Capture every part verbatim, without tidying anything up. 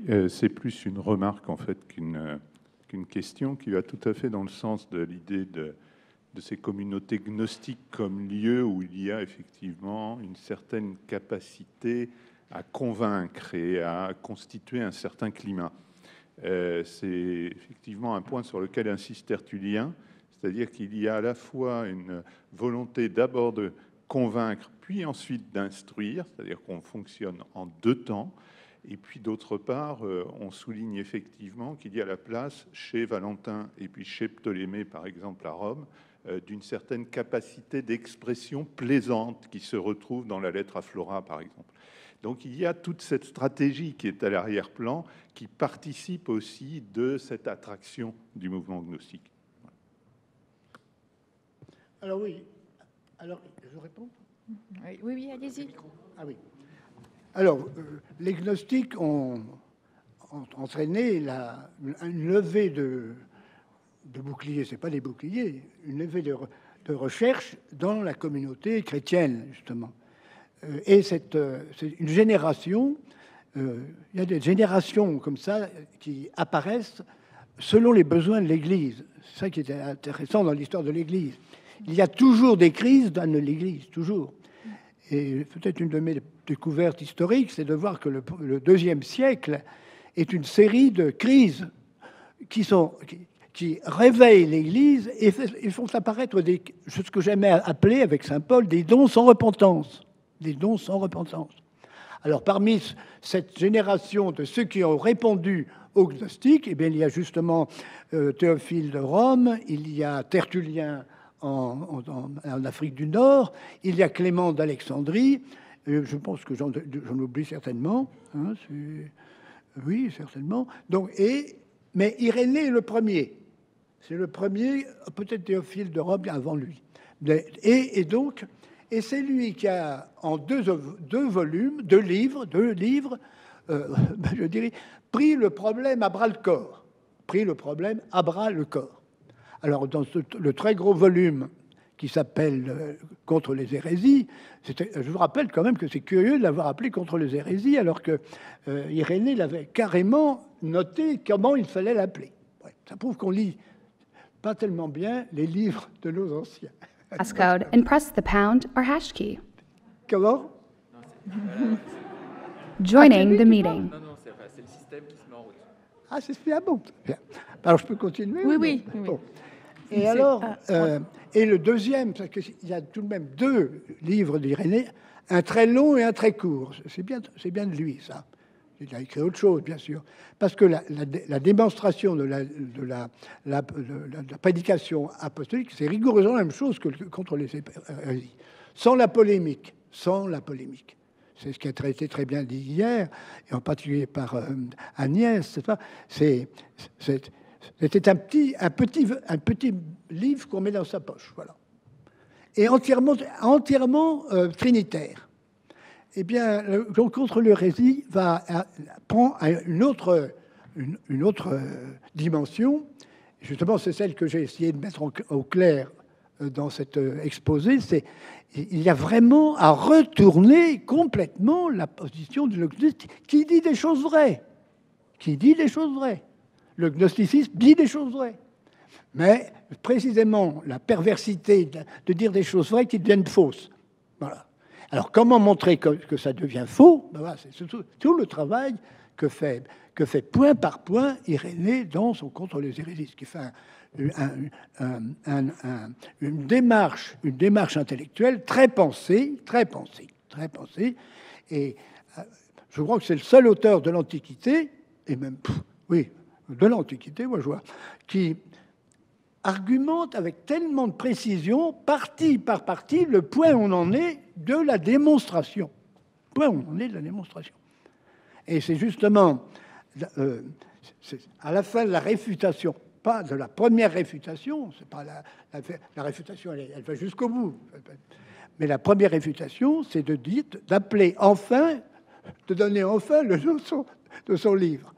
euh, c'est plus une remarque en fait qu'une qu'une question qui va tout à fait dans le sens de l'idée de, de ces communautés gnostiques comme lieu où il y a effectivement une certaine capacité à convaincre et à constituer un certain climat. Euh, c'est effectivement un point sur lequel insiste Tertullien, c'est-à-dire qu'il y a à la fois une volonté d'abord de convaincre, puis ensuite d'instruire, c'est-à-dire qu'on fonctionne en deux temps. Et puis d'autre part, euh, on souligne effectivement qu'il y a la place chez Valentin et puis chez Ptolémée, par exemple à Rome, euh, d'une certaine capacité d'expression plaisante qui se retrouve dans la lettre à Flora, par exemple. Donc il y a toute cette stratégie qui est à l'arrière-plan, qui participe aussi de cette attraction du mouvement gnostique. Alors oui, alors je réponds. Oui, oui, allez-y. Ah oui. Alors, euh, les gnostiques ont, ont entraîné la, une levée de, de boucliers, c'est pas des boucliers, une levée de, de recherche dans la communauté chrétienne, justement. Euh, et cette, euh, c'est une génération, euh, il y a des générations comme ça qui apparaissent selon les besoins de l'Église. C'est ça qui est intéressant dans l'histoire de l'Église. Il y a toujours des crises dans l'Église, toujours. Et peut-être une de mes découvertes historiques, c'est de voir que le, le deuxième siècle est une série de crises qui, sont, qui, qui réveillent l'Église et, fait, et font apparaître des, ce que j'aimais appeler avec saint Paul des dons sans repentance. Des dons sans repentance. Alors parmi cette génération de ceux qui ont répondu aux gnostiques, eh bien, il y a justement euh, Théophile de Rome, il y a Tertullien En, en, en Afrique du Nord, il y a Clément d'Alexandrie, je pense que j'en, j'en oublie certainement, hein, oui, certainement. Donc, et, mais Irénée est le premier, c'est le premier, peut-être Théophile de Rome avant lui. Et, et donc, et c'est lui qui a, en deux, deux volumes, deux livres, deux livres, euh, je dirais, pris le problème à bras le corps, pris le problème à bras le corps. Alors, dans ce, le très gros volume qui s'appelle euh, « Contre les hérésies », je vous rappelle quand même que c'est curieux de l'avoir appelé « Contre les hérésies », alors que euh, Irénée l'avait carrément noté comment il fallait l'appeler. Ouais, ça prouve qu'on lit pas tellement bien les livres de nos anciens. Passcode and press the pound or hash key. Comment? Joining the meeting. Non, non, c'est le système qui se met en route. Ah, c'est bien bon. Bien. Alors, je peux continuer? Oui, oui. oui. Bon. Et alors, euh, et le deuxième, parce qu'il y a tout de même deux livres d'Irénée, un très long et un très court. C'est bien, c'est bien de lui, ça. Il a écrit autre chose, bien sûr. Parce que la, la, la démonstration de la, de la, la, la, la prédication apostolique, c'est rigoureusement la même chose que contre les hérésies. Sans la polémique. Sans la polémique. C'est ce qui a été très bien dit hier, et en particulier par euh, Agnès. C'est pas, c'est, c'est, C'était un petit, un, petit, un petit livre qu'on met dans sa poche, voilà. Et entièrement, entièrement euh, trinitaire. Eh bien, le, contre l'hérésie va prend une autre, une, une autre euh, dimension. Justement, c'est celle que j'ai essayé de mettre en, au clair euh, dans cet euh, exposé. C'est il y a vraiment à retourner complètement la position de l'Occident qui dit des choses vraies, qui dit des choses vraies. Le gnosticisme dit des choses vraies. Mais précisément la perversité de, de dire des choses vraies qui deviennent fausses. Voilà. Alors comment montrer que, que ça devient faux? Ben voilà, c'est tout, tout le travail que fait, que fait point par point Irénée dans son Contre les hérésies, qui fait un, un, un, un, un, une, démarche, une démarche intellectuelle très pensée, très pensée, très pensée. Et euh, je crois que c'est le seul auteur de l'Antiquité, et même, pff, oui, de l'Antiquité, moi je vois, qui argumente avec tellement de précision, partie par partie, le point où on en est de la démonstration. Le point où on en est de la démonstration. Et c'est justement euh, c'est à la fin de la réfutation, pas de la première réfutation, c'est pas la, la, la réfutation, elle, elle va jusqu'au bout. Mais la première réfutation, c'est de dire, d'appeler enfin, de donner enfin le nom de son, de son livre.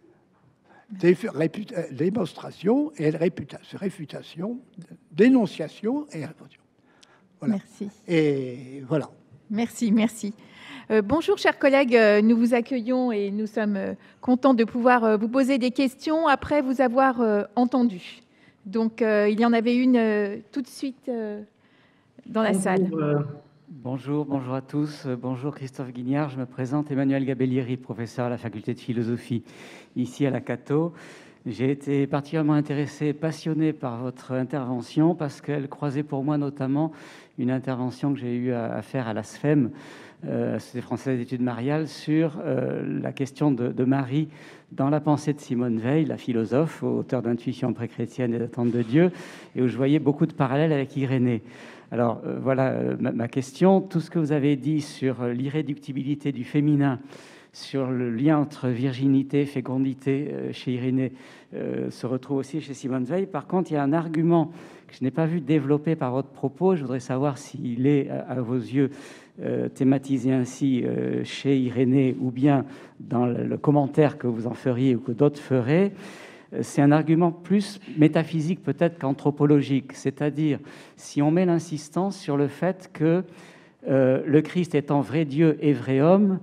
Des réputa- démonstration et réputation, réfutation, dénonciation et réfutation. Voilà. Merci. Et voilà. Merci, merci. Euh, bonjour, chers collègues. Euh, nous vous accueillons et nous sommes euh, contents de pouvoir euh, vous poser des questions après vous avoir euh, entendu. Donc, euh, il y en avait une euh, tout de suite euh, dans la bonjour, salle. Euh, bonjour, bonjour à tous. Euh, bonjour Christophe Guignard. Je me présente, Emmanuel Gabellieri, professeur à la faculté de philosophie ici à la Cato. J'ai été particulièrement intéressé, passionné par votre intervention parce qu'elle croisait pour moi notamment une intervention que j'ai eu à, à faire à la S F E M, euh, Société française d'études mariales, sur euh, la question de, de Marie dans la pensée de Simone Veil, la philosophe, auteur d'Intuition pré-chrétienne et d'attente de Dieu, et où je voyais beaucoup de parallèles avec Irénée. Alors euh, voilà euh, ma, ma question. Tout ce que vous avez dit sur euh, l'irréductibilité du féminin, sur le lien entre virginité et fécondité euh, chez Irénée, euh, se retrouve aussi chez Simone Veil. Par contre, il y a un argument que je n'ai pas vu développé par votre propos. Je voudrais savoir s'il est, à, à vos yeux, euh, thématisé ainsi euh, chez Irénée ou bien dans le, le commentaire que vous en feriez ou que d'autres feraient. C'est un argument plus métaphysique peut-être qu'anthropologique, c'est-à-dire si on met l'insistance sur le fait que euh, le Christ étant vrai Dieu et vrai homme,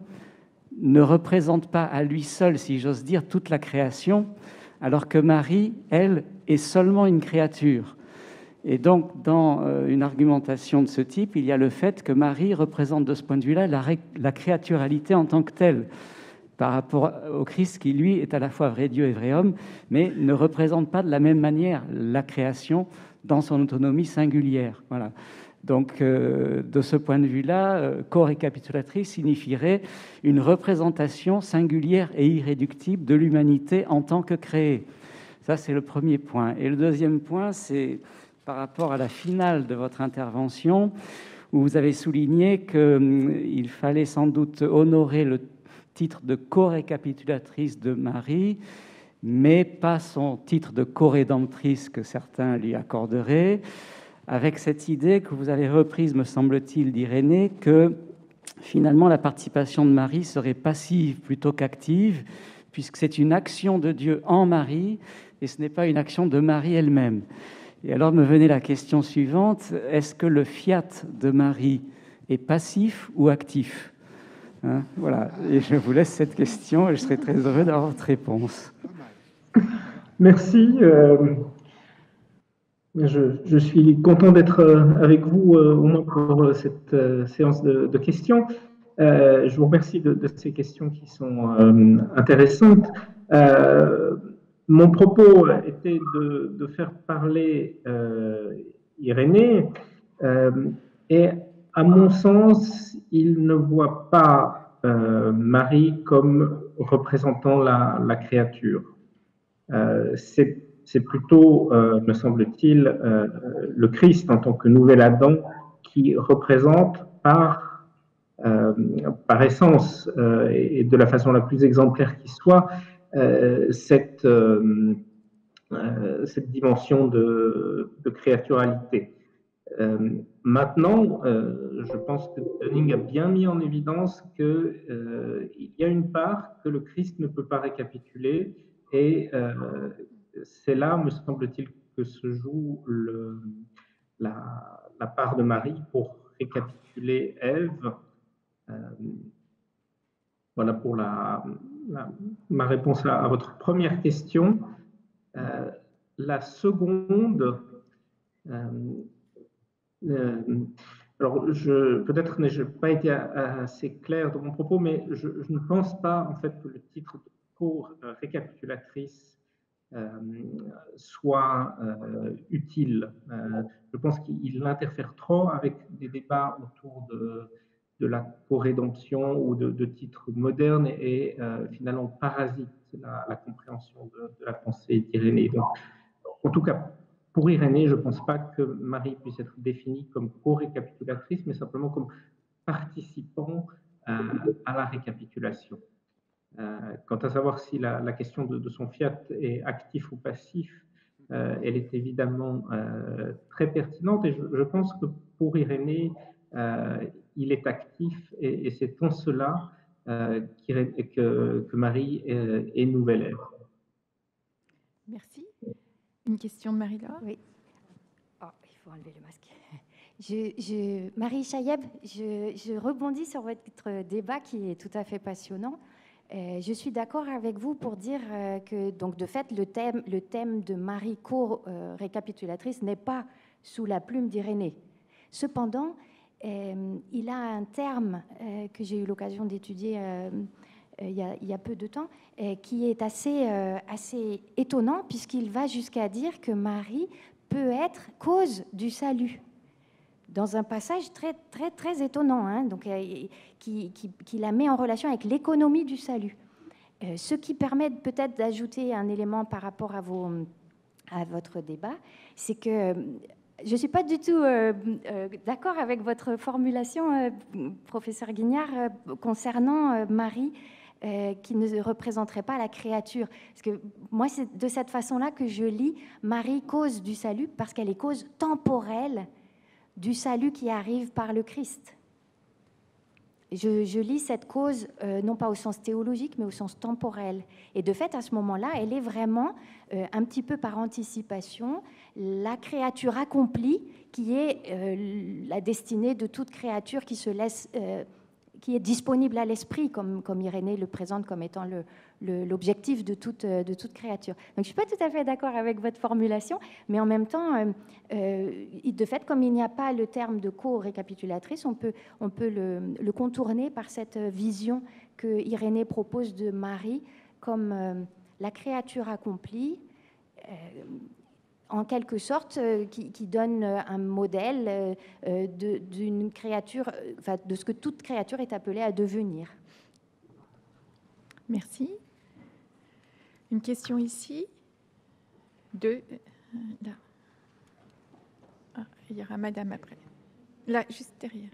ne représente pas à lui seul, si j'ose dire, toute la création, alors que Marie, elle, est seulement une créature. Et donc, dans euh, une argumentation de ce type, il y a le fait que Marie représente de ce point de vue-là la, la créaturalité en tant que telle, par rapport au Christ qui, lui, est à la fois vrai Dieu et vrai homme, mais ne représente pas de la même manière la création dans son autonomie singulière. Voilà. Donc, euh, de ce point de vue-là, euh, co-récapitulatrice signifierait une représentation singulière et irréductible de l'humanité en tant que créée. Ça, c'est le premier point. Et le deuxième point, c'est par rapport à la finale de votre intervention, où vous avez souligné qu'il hum, fallait sans doute honorer le titre de co-récapitulatrice de Marie, mais pas son titre de co-rédemptrice que certains lui accorderaient, avec cette idée que vous avez reprise, me semble-t-il, d'Irénée, que finalement la participation de Marie serait passive plutôt qu'active, puisque c'est une action de Dieu en Marie, et ce n'est pas une action de Marie elle-même. Et alors me venait la question suivante, est-ce que le fiat de Marie est passif ou actif ? Hein, voilà, et je vous laisse cette question, et je serai très heureux d'avoir votre réponse. Merci. Euh... Je, je suis content d'être avec vous, euh, au moins pour cette euh, séance de, de questions. Euh, je vous remercie de, de ces questions qui sont euh, intéressantes. Euh, mon propos était de, de faire parler euh, Irénée, euh, et à mon sens, il ne voit pas euh, Marie comme représentant la, la créature. Euh, c'est C'est plutôt, euh, me semble-t-il, euh, le Christ en tant que nouvel Adam qui représente par, euh, par essence euh, et de la façon la plus exemplaire qui soit euh, cette, euh, euh, cette dimension de, de créaturalité. Euh, maintenant, euh, je pense que Dunning a bien mis en évidence qu'il euh, y a une part que le Christ ne peut pas récapituler et euh, c'est là, me semble-t-il, que se joue le, la, la part de Marie pour récapituler Ève. Euh, voilà pour la, la, ma réponse à, à votre première question. Euh, la seconde, euh, euh, alors je, peut-être n'ai-je pas été assez clair dans mon propos, mais je, je ne pense pas en fait que le titre de co-récapitulatrice Euh, soit euh, utile. Euh, je pense qu'il interfère trop avec des débats autour de, de la co-rédemption ou de, de titres modernes et, et euh, finalement parasite la, la compréhension de, de la pensée d'Irénée. Donc, en tout cas, pour Irénée, je ne pense pas que Marie puisse être définie comme co-récapitulatrice, mais simplement comme participant euh, à la récapitulation. Euh, quant à savoir si la, la question de, de son fiat est actif ou passif, euh, elle est évidemment euh, très pertinente et je, je pense que pour Irénée, euh, il est actif et, et c'est en cela euh, que, que Marie est, est nouvelle Ève. Merci. Une question de Marie-Laure ? Oui. Oh, il faut enlever le masque. Je, je, Marie Chayeb, je, je rebondis sur votre débat qui est tout à fait passionnant. Euh, je suis d'accord avec vous pour dire euh, que, donc, de fait, le thème, le thème de Marie co-récapitulatrice n'est pas sous la plume d'Irénée. Cependant, euh, il a un terme euh, que j'ai eu l'occasion d'étudier euh, euh, il, y a, il y a peu de temps, euh, qui est assez, euh, assez étonnant, puisqu'il va jusqu'à dire que Marie peut être cause du salut. Dans un passage très, très, très étonnant, hein, donc, euh, qui, qui, qui la met en relation avec l'économie du salut. Euh, ce qui permet peut-être d'ajouter un élément par rapport à, vos, à votre débat, c'est que je ne suis pas du tout euh, euh, d'accord avec votre formulation, euh, professeur Guignard, euh, concernant euh, Marie, euh, qui ne représenterait pas la créature. Parce que moi, c'est de cette façon-là que je lis Marie cause du salut, parce qu'elle est cause temporelle du salut qui arrive par le Christ. Je, je lis cette cause euh, non pas au sens théologique, mais au sens temporel. Et de fait, à ce moment-là, elle est vraiment, euh, un petit peu par anticipation, la créature accomplie qui est euh, la destinée de toute créature qui se laisse, euh, qui est disponible à l'esprit, comme, comme Irénée le présente comme étant le, le, l'objectif de toute, de toute créature. Donc, je ne suis pas tout à fait d'accord avec votre formulation, mais en même temps, euh, euh, de fait, comme il n'y a pas le terme de co-récapitulatrice, on peut, on peut le, le contourner par cette vision que Irénée propose de Marie comme euh, la créature accomplie, euh, en quelque sorte, euh, qui, qui donne un modèle euh, de, d'une créature, euh, enfin, de ce que toute créature est appelée à devenir. Merci. Une question ici. Deux. Là. Ah, il y aura madame après. Là, juste derrière.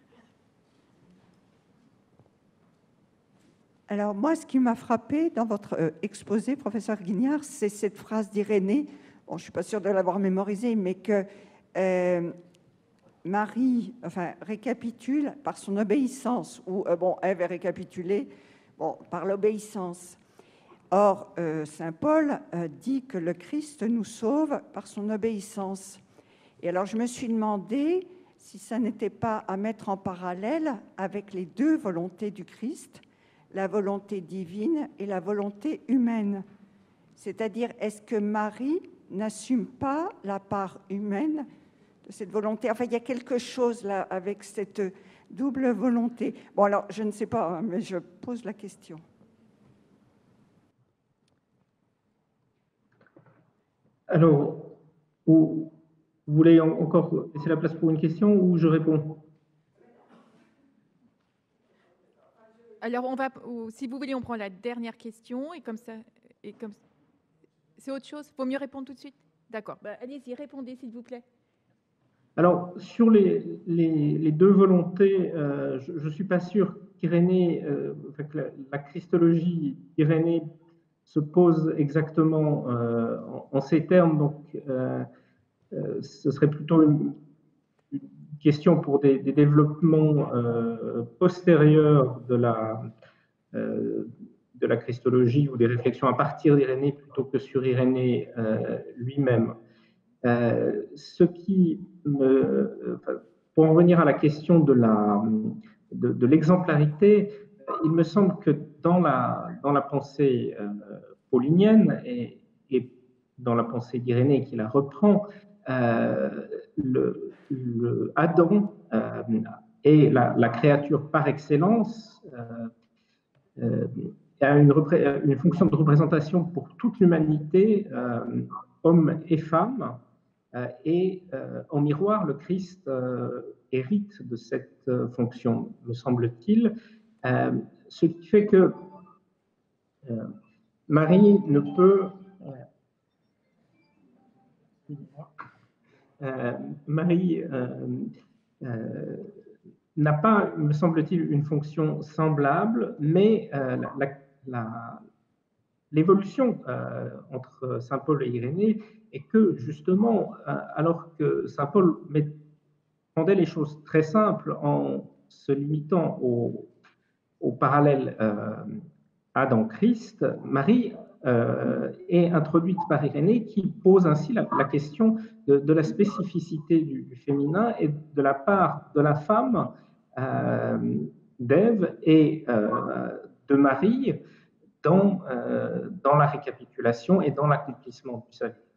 Alors moi, ce qui m'a frappé dans votre euh, exposé, professeur Guignard, c'est cette phrase d'Irénée. Bon, je ne suis pas sûre de l'avoir mémorisée, mais que euh, Marie, enfin, récapitule par son obéissance, ou euh, bon, Ève est récapitulée, bon, par l'obéissance. Or, euh, saint Paul euh, dit que le Christ nous sauve par son obéissance. Et alors, je me suis demandé si ça n'était pas à mettre en parallèle avec les deux volontés du Christ, la volonté divine et la volonté humaine. C'est-à-dire, est-ce que Marie n'assume pas la part humaine de cette volonté? Enfin, il y a quelque chose là avec cette double volonté. Bon, alors, je ne sais pas, mais je pose la question. Alors, vous, vous voulez encore laisser la place pour une question ou je réponds? Alors, on va, si vous voulez, on prend la dernière question et comme ça, et comme c'est autre chose. Vaut mieux répondre tout de suite. D'accord. Bah, allez-y, répondez s'il vous plaît. Alors, sur les, les, les deux volontés, euh, je ne suis pas sûr qu'Irénée, euh, enfin, que la, la christologie d'Irénée se pose exactement euh, en, en ces termes. Donc, euh, euh, ce serait plutôt une, une question pour des, des développements euh, postérieurs de la, euh, de la christologie ou des réflexions à partir d'Irénée plutôt que sur Irénée euh, lui-même. Euh, ce qui me, enfin, pour en revenir à la question de la de, de l'exemplarité, il me semble que dans la dans la pensée euh, paulinienne et, et dans la pensée d'Irénée qui la reprend, euh, le, le Adam euh, est la, la créature par excellence. Euh, euh, a une, une fonction de représentation pour toute l'humanité, euh, hommes et femmes, euh, et euh, en miroir, le Christ euh, hérite de cette euh, fonction, me semble-t-il, euh, ce qui fait que euh, Marie ne peut... Euh, Marie euh, euh, n'a pas, me semble-t-il, une fonction semblable, mais euh, la, la, l'évolution euh, entre saint Paul et Irénée est que, justement, euh, alors que saint Paul met, rendait les choses très simples en se limitant au, au parallèle euh, Adam-Christ, Marie euh, est introduite par Irénée, qui pose ainsi la, la question de, de la spécificité du, du féminin et de la part de la femme euh, d'Ève et euh, de Marie dans, euh, dans la récapitulation et dans l'accomplissement du salut.